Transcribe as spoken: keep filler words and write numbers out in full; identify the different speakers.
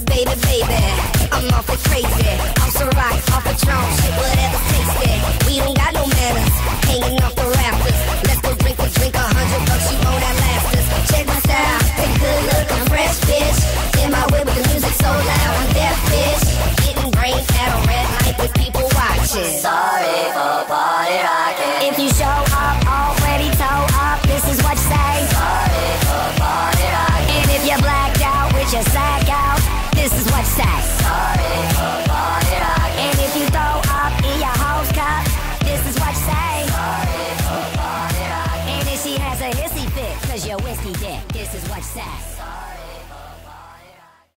Speaker 1: baby, baby. I'm awfully crazy. Off some rock, off a Patron, shit, whatever's tasty. We don't got no manners, hanging off the rafters. Let's go drink a drink, a hundred bucks, you know that last us. Check my style, take good look, I'm fresh, bitch. In my way with the music so loud, I'm deaf, bitch. Getting brain at a red light with people watching.
Speaker 2: Sorry for party rocking.
Speaker 1: If you show up already toe up, this is what you say.
Speaker 2: Sorry for party rocking.
Speaker 1: And if you're blacked out with your sack out, this is what you say.
Speaker 2: Sorry